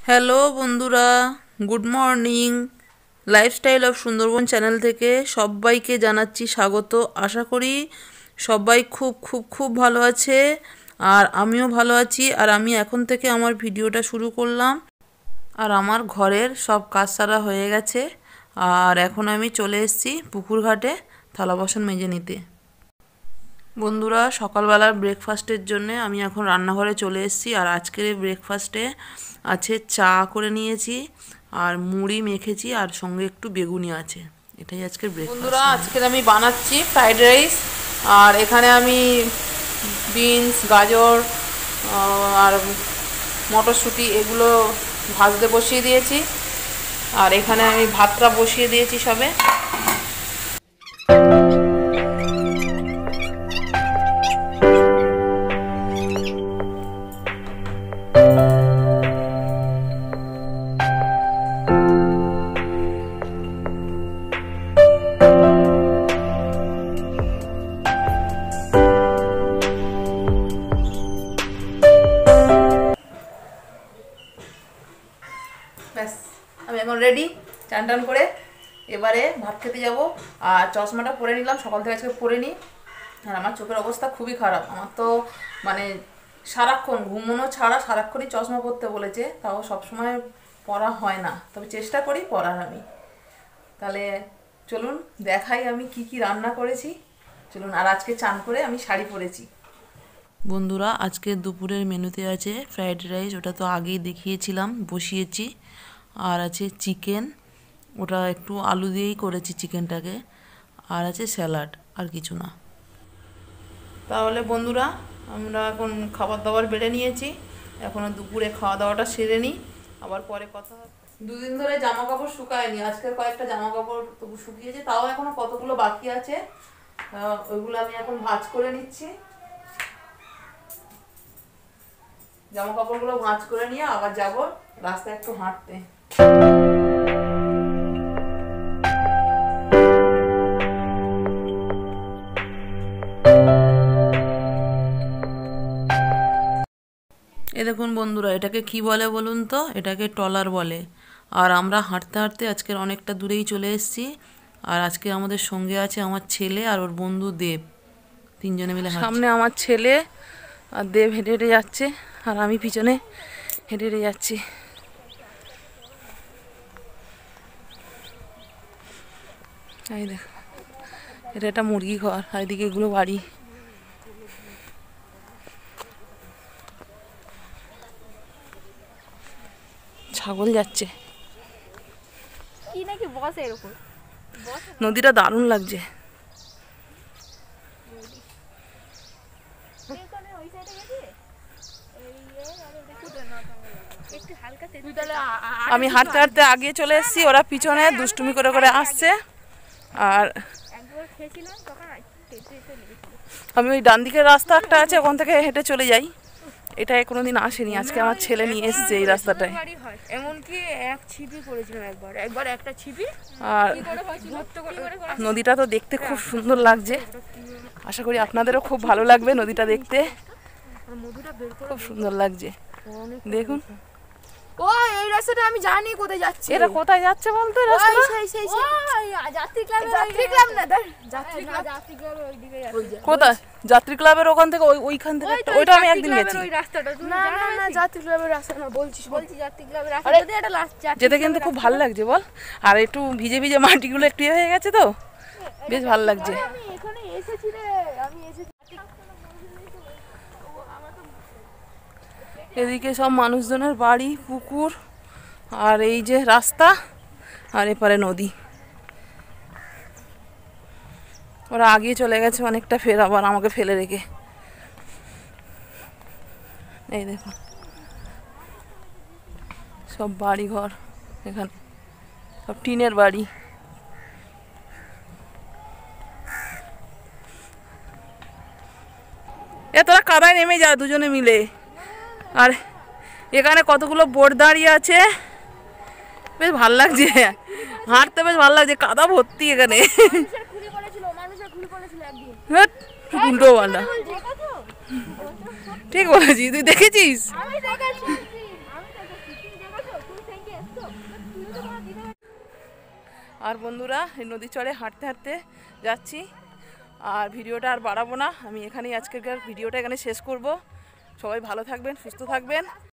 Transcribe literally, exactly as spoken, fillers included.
Hello বন্ধুরা, good morning. Lifestyle of Sundarban channel থেকে সবাইকে জানাচ্ছি স্বাগত। আশা করি সবাই খুব খুব খুব ভালো আছে, আর আমিও ভালো আছি। আর আমি এখন থেকে আমার ভিডিওটা শুরু করলাম। আর আমার ঘরের সব কাজ সারা হয়ে গেছে, আর এখন আমি চলে এসেছি পুকুর ঘাটে থালা বাসন মেজে নিতে। বন্ধুরা, সকালবেলার ব্রেকফাস্টের জন্য আমি এখন রান্নাঘরে চলে এসেছি। আর আজকের ব্রেকফাস্টে আছে চা করে নিয়েছি, আর মুড়ি মেখেছি, আর সঙ্গে একটু বেগুনি আছে। এটাই আজকের ব্রেকফাস্ট। বন্ধুরা, আজকের আমি বানাচ্ছি ফ্রাইড রাইস। আর এখানে আমি বিনস, গাজর আর মটরশুঁটি এগুলো ভাজতে বসিয়ে দিয়েছি। আর এখানে আমি ভাতটা বসিয়ে দিয়েছি সবে। ব্যাস, আমি এখন রেডি চান টান করে। এবারে ভাত খেতে যাব। আর চশমাটা পরে নিলাম, সকাল থেকে আজকে পরে নিই। আর আমার চোখের অবস্থা খুবই খারাপ। আমার তো মানে সারাক্ষণ ঘুমোনো ছাড়া সারাক্ষণই চশমা পরতে বলেছে, তাও সবসময় পরা হয় না, তবে চেষ্টা করি পরার আমি। তাহলে চলুন দেখাই আমি কি কি রান্না করেছি। চলুন। আর আজকে চান করে আমি শাড়ি পরেছি। বন্ধুরা, আজকে দুপুরের মেনুতে আছে ফ্রাইড রাইস, ওটা তো আগেই দেখিয়েছিলাম, বসিয়েছি। আর আছে চিকেন, ওটা একটু আলু দিয়েই করেছি চিকেনটাকে। আর আছে স্যালাড, আর কিছু না। তাহলে বন্ধুরা, আমরা এখন খাবার দাবার বেড়ে নিয়েছি। এখনও দুপুরে খাওয়া দাওয়াটা সেরে নিই, আবার পরে কথা হবে। দুদিন ধরে জামা কাপড় শুকায়নি, আজকের কয়েকটা জামা কাপড় তবু শুকিয়েছে, তাও এখনও কতগুলো বাকি আছে। ওইগুলো আমি এখন ভাঁজ করে নিচ্ছি। জামা কাপড়গুলো ভাঁজ করে নিয়ে আবার যাব রাস্তায় একটু হাঁটতে। এ দেখুন বন্ধুরা, এটাকে কি বলে বলুন তো? এটাকে ট্রলার বলে। আর আমরা হাঁটতে হাঁটতে আজকের অনেকটা দূরেই চলে এসেছি। আর আজকে আমাদের সঙ্গে আছে আমার ছেলে আর ওর বন্ধু দেব, তিনজনে মিলে। সামনে আমার ছেলে আর দেব হেঁটে হেঁটে যাচ্ছে, আর আমি পিছনে হেঁটে হেঁটে যাচ্ছি। এই দেখো, এটা একটা মুরগি ঘর, আর এদিকে এগুলো বাড়ি। ছাগল যাচ্ছে। নদীটা দারুণ লাগছে। আমি হাঁটতে হাঁটতে আগে চলে এসেছি, ওরা পিছনে দুষ্টুমি করে করে আসছে। আর আমি ওই ডান দিকের রাস্তা একটা আছে, ওখান থেকে হেঁটে চলে যাই। এটাই কোনোদিন আসেনি, আজকে আমার ছেলে নিয়ে এসেছে এই রাস্তাটায়। এমনকি এক ছিপি করেছিলাম একবার একবার একটা ছিপি। আর নদীটা তো দেখতে খুব সুন্দর লাগছে, আশা করি আপনাদেরও খুব ভালো লাগবে নদীটা দেখতে। খুব সুন্দর লাগছে, দেখুন। ও এই রাস্তাটা আমি জানি কোথায় যাচ্ছে। এটা কোথায় যাচ্ছে বলতো? রাস্তাটা সেই সেই সেই যাত্রী ক্লাব, যাত্রী ক্লাব না ধর, যাত্রী ক্লাব, যাত্রী ক্লাবের ওইদিকে যাচ্ছে। কোথায়? যাত্রী ক্লাবের ওখান থেকে ওই ওইখান থেকে ওইটা আমি একদিন গেছি। ওই রাস্তাটা না না না, যাত্রী ক্লাবের রাস্তা না, বলছিস বলছি যাত্রী ক্লাবের রাস্তা দিয়ে এটা লাস্ট যাত্রী। যেতে কিন্তু খুব ভালো লাগছে বল। আর একটু ভিজে ভিজে মাটিগুলো একটু হয়ে গেছে তো, বেশ ভালো লাগছে। আমি এখানে এসেছি রে, আমি এসেছি। এদিকে সব মানুষজনের বাড়ি, পুকুর, আর এই যে রাস্তা, আর এপারে নদী। ওরা আগিয়ে চলে গেছে অনেকটা, ফের আবার আমাকে ফেলে রেখে। এই দেখুন সব বাড়ি ঘর, এখানে সব টিনের বাড়ি। এ তোরা কাদায় নেমে যা দুজনে মিলে। আর এখানে কতগুলো বোট দাঁড়িয়ে আছে, বেশ ভাল লাগছে হাঁটতে, বেশ ভালো লাগছে। কাদা ভর্তি এখানে। উল্টো পাল্টা ঠিক বলেছি, তুই দেখেছিস? আর বন্ধুরা এই নদী চরে হাঁটতে হাঁটতে যাচ্ছি। আর ভিডিওটা আর বাড়াবো না, আমি এখানেই আজকের ভিডিওটা এখানে শেষ করব। সবাই ভালো থাকবেন, সুস্থ থাকবেন।